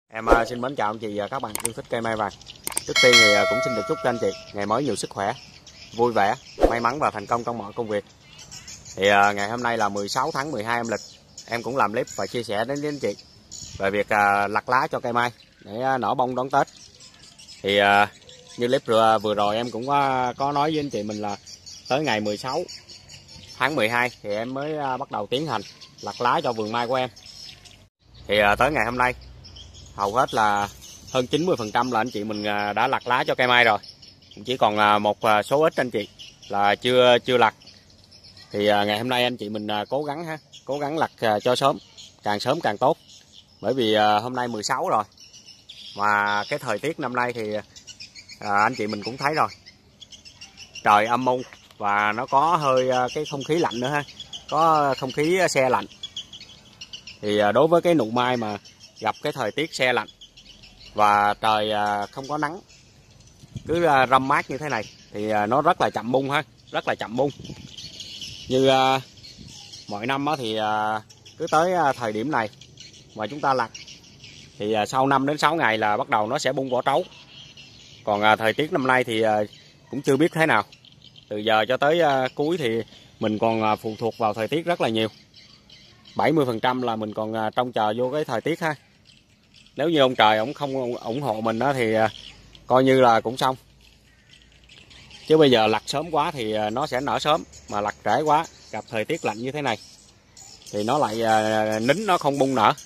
Xin mến chào anh chị và các bạn yêu thích cây mai vàng. Trước tiên thì cũng xin được chúc cho anh chị ngày mới nhiều sức khỏe, vui vẻ, may mắn và thành công trong mọi công việc. Thì ngày hôm nay là 16 tháng 12 âm lịch, em cũng làm clip và chia sẻ đến với anh chị về việc lặt lá cho cây mai để nở bông đón Tết. Thì như clip vừa rồi em cũng có nói với anh chị mình là tới ngày 16 tháng 12 thì em mới bắt đầu tiến hành lặt lá cho vườn mai của em. Thì tới ngày hôm nay hầu hết là hơn 90% là anh chị mình đã lặt lá cho cây mai rồi. Chỉ còn một số ít anh chị là chưa lặt. Thì ngày hôm nay anh chị mình cố gắng lặt cho sớm càng tốt. Bởi vì hôm nay 16 rồi. Mà cái thời tiết năm nay thì anh chị mình cũng thấy rồi. Trời âm u và nó có hơi cái không khí lạnh nữa ha. Có không khí se lạnh. Thì đối với cái nụ mai mà gặp cái thời tiết se lạnh và trời không có nắng, cứ râm mát như thế này thì nó rất là chậm bung ha, rất là chậm bung. Như mọi năm thì cứ tới thời điểm này mà chúng ta lặt thì sau 5 đến 6 ngày là bắt đầu nó sẽ bung vỏ trấu. Còn thời tiết năm nay thì cũng chưa biết thế nào. Từ giờ cho tới cuối thì mình còn phụ thuộc vào thời tiết rất là nhiều. 70% là mình còn trông chờ vô cái thời tiết ha. Nếu như ông trời ổng không ủng hộ mình đó thì coi như là cũng xong. Chứ bây giờ lặt sớm quá thì nó sẽ nở sớm, mà lặt trễ quá gặp thời tiết lạnh như thế này thì nó lại nín, nó không bung nở.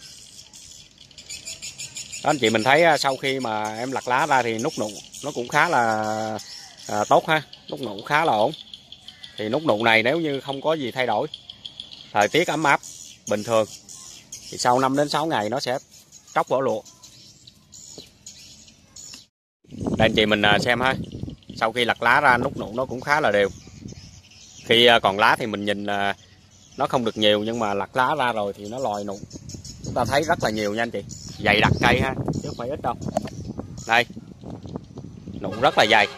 Đó, anh chị mình thấy sau khi mà em lặt lá ra thì nút nụ nó cũng khá là tốt ha, nút nụ khá là ổn. Thì nút nụ này nếu như không có gì thay đổi, thời tiết ấm áp bình thường thì sau 5 đến 6 ngày nó sẽ tróc vỏ lụa. Đây anh chị mình xem ha. Sau khi lặt lá ra nút nụ nó cũng khá là đều. Khi còn lá thì mình nhìn nó không được nhiều, nhưng mà lặt lá ra rồi thì nó lòi nụ. Chúng ta thấy rất là nhiều nha anh chị. Dày đặc cây ha, chứ không phải ít đâu. Đây, nụ rất là dày.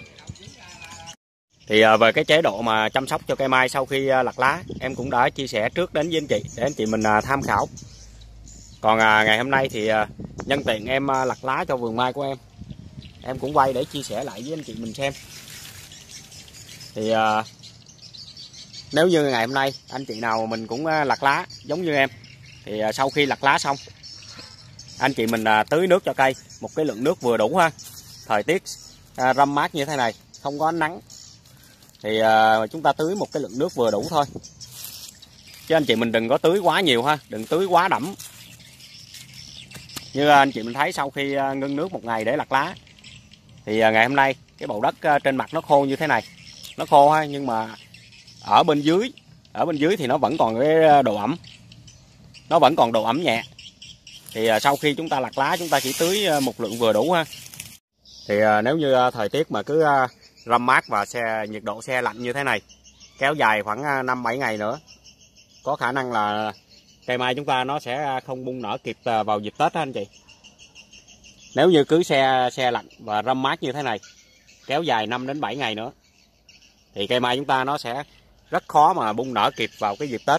Thì về cái chế độ mà chăm sóc cho cây mai sau khi lặt lá, em cũng đã chia sẻ trước đến với anh chị để anh chị mình tham khảo. Còn ngày hôm nay thì nhân tiện em lặt lá cho vườn mai của em cũng quay để chia sẻ lại với anh chị mình xem. Thì nếu như ngày hôm nay anh chị nào mình cũng lặt lá giống như em, thì sau khi lặt lá xong anh chị mình tưới nước cho cây một cái lượng nước vừa đủ ha. Thời tiết râm mát như thế này, không có ánh nắng thì chúng ta tưới một cái lượng nước vừa đủ thôi. Chứ anh chị mình đừng có tưới quá nhiều ha, đừng tưới quá đẫm. Như anh chị mình thấy sau khi ngưng nước một ngày để lặt lá thì ngày hôm nay cái bầu đất trên mặt nó khô như thế này. Nó khô ha, nhưng mà ở bên dưới thì nó vẫn còn cái độ ẩm. Nó vẫn còn độ ẩm nhẹ. Thì sau khi chúng ta lặt lá chúng ta chỉ tưới một lượng vừa đủ ha. Thì nếu như thời tiết mà cứ râm mát và nhiệt độ se lạnh như thế này kéo dài khoảng 5-7 ngày nữa, có khả năng là cây mai chúng ta nó sẽ không bung nở kịp vào dịp Tết đó anh chị. Nếu như cứ se lạnh và râm mát như thế này kéo dài 5 đến 7 ngày nữa thì cây mai chúng ta nó sẽ rất khó mà bung nở kịp vào cái dịp Tết.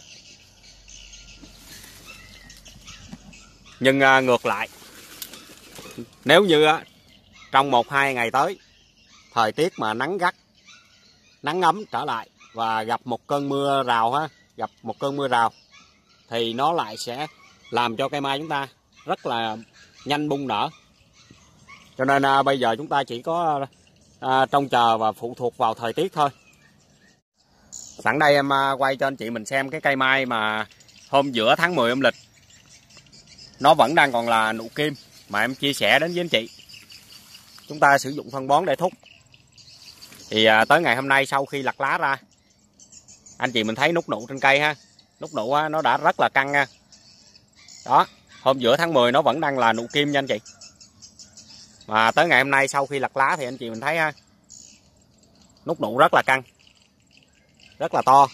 Nhưng ngược lại, nếu như trong 1-2 ngày tới thời tiết mà nắng gắt, nắng ấm trở lại và gặp một cơn mưa rào ha, gặp một cơn mưa rào thì nó lại sẽ làm cho cây mai chúng ta rất là nhanh bung nở. Cho nên bây giờ chúng ta chỉ có trông chờ và phụ thuộc vào thời tiết thôi. Sẵn đây em quay cho anh chị mình xem cái cây mai mà hôm giữa tháng 10 âm lịch nó vẫn đang còn là nụ kim mà em chia sẻ đến với anh chị. Chúng ta sử dụng phân bón để thúc. Thì tới ngày hôm nay sau khi lặt lá ra, anh chị mình thấy nút nụ trên cây ha. Nút nụ nó đã rất là căng nha. Đó, hôm giữa tháng 10 nó vẫn đang là nụ kim nha anh chị. Mà tới ngày hôm nay sau khi lặt lá thì anh chị mình thấy ha, nút nụ rất là căng, rất là to.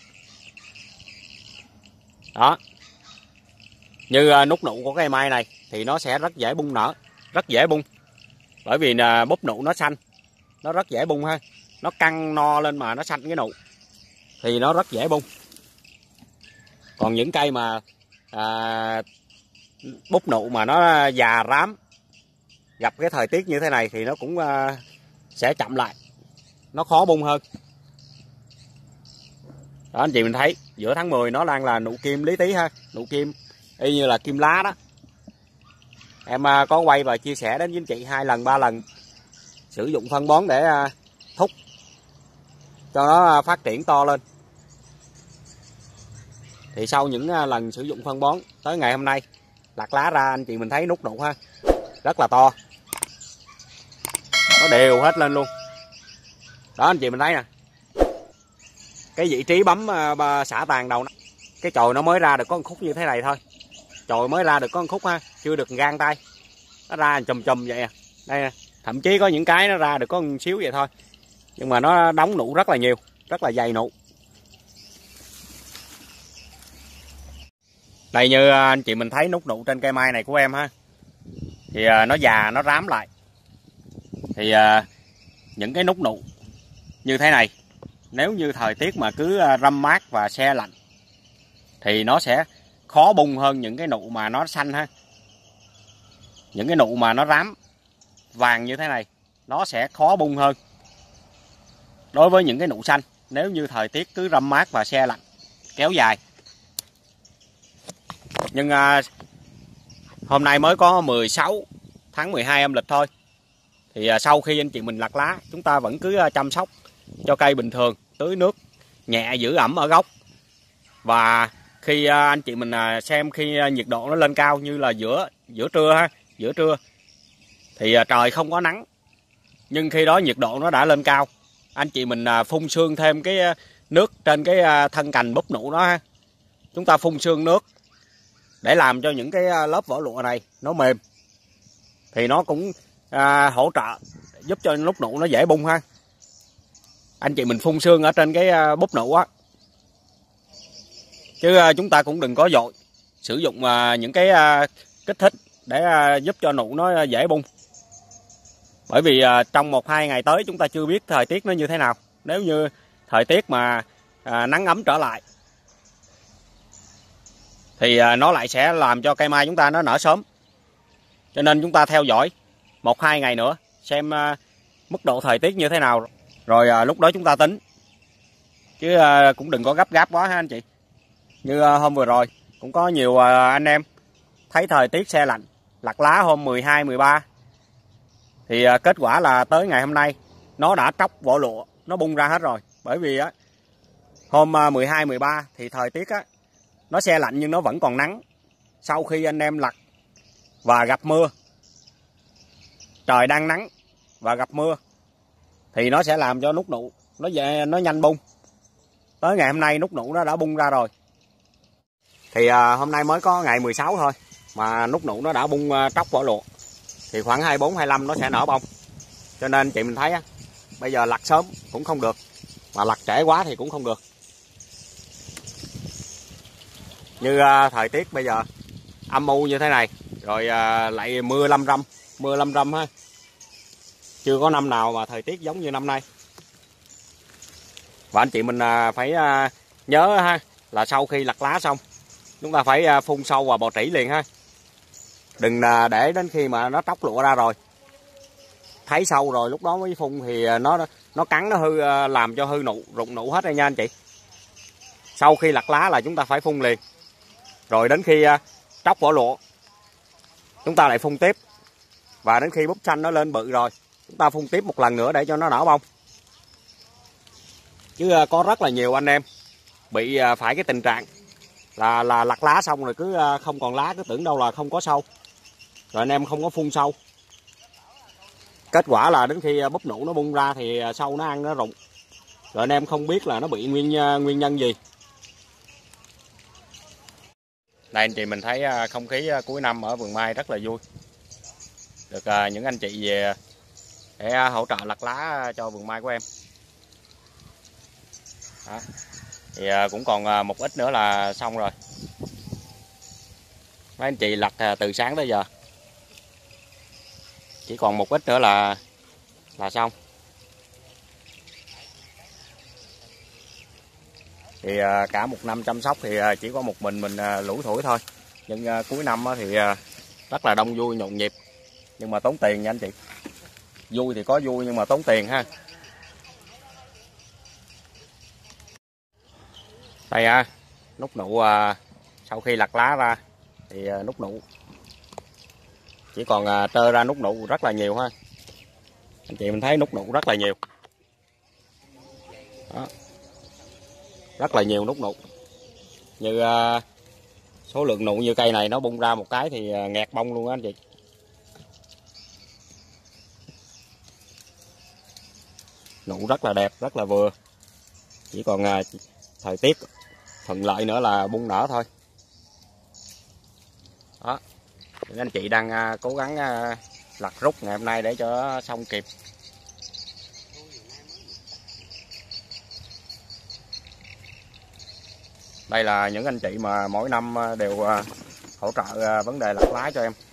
Đó. Như nút nụ của cây mai này thì nó sẽ rất dễ bung nở, rất dễ bung. Bởi vì búp nụ nó xanh, nó rất dễ bung ha. Nó căng no lên mà nó xanh cái nụ thì nó rất dễ bung. Còn những cây mà búp nụ mà nó già rám, gặp cái thời tiết như thế này thì nó cũng sẽ chậm lại, nó khó bung hơn. Đó anh chị mình thấy giữa tháng 10 nó đang là nụ kim lý tí ha, nụ kim y như là kim lá đó. Em có quay và chia sẻ đến với anh chị 2 lần 3 lần sử dụng phân bón để thúc cho nó phát triển to lên. Thì sau những lần sử dụng phân bón tới ngày hôm nay, lặt lá ra anh chị mình thấy nút nụ ha, rất là to, nó đều hết lên luôn. Đó anh chị mình thấy nè, cái vị trí bấm xả tàn đầu, cái chồi nó mới ra được có một khúc như thế này thôi, chồi mới ra được có một khúc ha, chưa được gang tay, nó ra chùm chùm vậy à. Đây nè, thậm chí có những cái nó ra được có một xíu vậy thôi, nhưng mà nó đóng nụ rất là nhiều, rất là dày nụ. Đây như anh chị mình thấy nút nụ trên cây mai này của em ha, thì nó già, nó rám lại. Thì những cái nút nụ như thế này, nếu như thời tiết mà cứ râm mát và se lạnh thì nó sẽ khó bung hơn những cái nụ mà nó xanh ha. Những cái nụ mà nó rám vàng như thế này nó sẽ khó bung hơn đối với những cái nụ xanh, nếu như thời tiết cứ râm mát và se lạnh kéo dài. Nhưng hôm nay mới có 16 tháng 12 âm lịch thôi, thì sau khi anh chị mình lặt lá, chúng ta vẫn cứ chăm sóc cho cây bình thường, tưới nước nhẹ, giữ ẩm ở gốc. Và khi anh chị mình xem khi nhiệt độ nó lên cao như là giữa trưa ha, giữa trưa thì trời không có nắng, nhưng khi đó nhiệt độ nó đã lên cao, anh chị mình phun sương thêm cái nước trên cái thân cành búp nụ đó ha. Chúng ta phun sương nước để làm cho những cái lớp vỏ lụa này nó mềm, thì nó cũng hỗ trợ giúp cho nút nụ nó dễ bung ha. Anh chị mình phun sương ở trên cái búp nụ á, chứ chúng ta cũng đừng có dội sử dụng những cái kích thích để giúp cho nụ nó dễ bung. Bởi vì trong 1-2 ngày tới chúng ta chưa biết thời tiết nó như thế nào. Nếu như thời tiết mà nắng ấm trở lại thì nó lại sẽ làm cho cây mai chúng ta nó nở sớm. Cho nên chúng ta theo dõi 1-2 ngày nữa xem mức độ thời tiết như thế nào, rồi lúc đó chúng ta tính. Chứ cũng đừng có gấp gáp quá ha anh chị. Như hôm vừa rồi cũng có nhiều anh em thấy thời tiết se lạnh, lặt lá hôm 12, 13. Thì kết quả là tới ngày hôm nay nó đã tróc vỏ lụa, nó bung ra hết rồi. Bởi vì hôm 12, 13 thì thời tiết nó se lạnh nhưng nó vẫn còn nắng. Sau khi anh em lặt và gặp mưa, trời đang nắng và gặp mưa, thì nó sẽ làm cho nút nụ nó nhanh bung. Tới ngày hôm nay nút nụ nó đã bung ra rồi. Thì hôm nay mới có ngày 16 thôi mà nút nụ nó đã bung tróc vỏ lụa. Thì khoảng 24, 25 nó sẽ nở bông. Cho nên chị mình thấy bây giờ lặt sớm cũng không được, mà lặt trễ quá thì cũng không được. Như thời tiết bây giờ âm u như thế này, rồi lại mưa lâm râm ha. Chưa có năm nào mà thời tiết giống như năm nay. Và anh chị mình phải nhớ ha, là sau khi lặt lá xong chúng ta phải phun sâu và bò trĩ liền ha. Đừng để đến khi mà nó tróc lụa ra rồi, thấy sâu rồi lúc đó mới phun thì nó cắn, nó hư, làm cho hư nụ, rụng nụ hết rồi nha anh chị. Sau khi lặt lá là chúng ta phải phun liền. Rồi đến khi tróc vỏ lụa chúng ta lại phun tiếp. Và đến khi búp xanh nó lên bự rồi chúng ta phun tiếp một lần nữa để cho nó nở bông. Chứ có rất là nhiều anh em bị phải cái tình trạng là lặt lá xong rồi cứ không còn lá, cứ tưởng đâu là không có sâu, rồi anh em không có phun sâu. Kết quả là đến khi búp nụ nó bung ra thì sâu nó ăn, nó rụng, rồi anh em không biết là nó bị nguyên nhân gì. Đây anh chị mình thấy không khí cuối năm ở vườn mai rất là vui. Được những anh chị về để hỗ trợ lặt lá cho vườn mai của em. Đó. Thì cũng còn một ít nữa là xong rồi. Mấy anh chị lặt từ sáng tới giờ. Chỉ còn một ít nữa là xong. Thì cả một năm chăm sóc thì chỉ có một mình lủi thủi thôi. Nhưng cuối năm thì rất là đông vui nhộn nhịp, nhưng mà tốn tiền nha anh chị. Vui thì có vui nhưng mà tốn tiền ha. Đây nút nụ sau khi lặt lá ra thì nút nụ chỉ còn trơ ra nút nụ rất là nhiều ha. Anh chị mình thấy nút nụ rất là nhiều. Đó. Rất là nhiều nút nụ. Như số lượng nụ như cây này nó bung ra một cái thì nghẹt bông luôn á anh chị. Nụ rất là đẹp, rất là vừa. Chỉ còn thời tiết thuận lợi nữa là bung nở thôi. Đó. Những anh chị đang cố gắng lặt rút ngày hôm nay để cho xong kịp. Đây là những anh chị mà mỗi năm đều hỗ trợ vấn đề lặt lá cho em.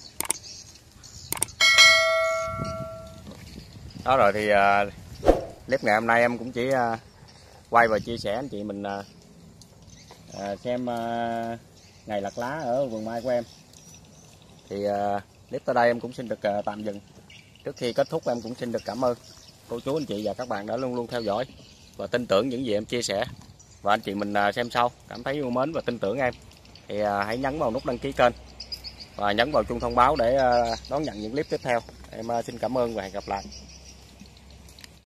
Đó rồi thì clip ngày hôm nay em cũng chỉ quay và chia sẻ anh chị mình xem ngày lặt lá ở vườn mai của em. Thì clip tới đây em cũng xin được tạm dừng. Trước khi kết thúc em cũng xin được cảm ơn cô chú anh chị và các bạn đã luôn luôn theo dõi và tin tưởng những gì em chia sẻ. Và anh chị mình xem sau cảm thấy yêu mến và tin tưởng em thì hãy nhấn vào nút đăng ký kênh và nhấn vào chuông thông báo để đón nhận những clip tiếp theo. Em xin cảm ơn và hẹn gặp lại.